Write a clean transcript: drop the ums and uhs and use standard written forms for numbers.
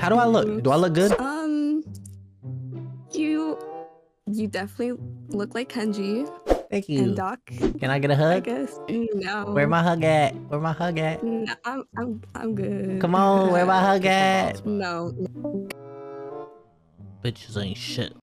How do I look? Do I look good? You definitely look like Kenji. Thank you. And Doc. Can I get a I hug? guess. No. Where my hug at? Where my hug at? No, I'm good. Come on, where my hug at? No. Bitches ain't shit.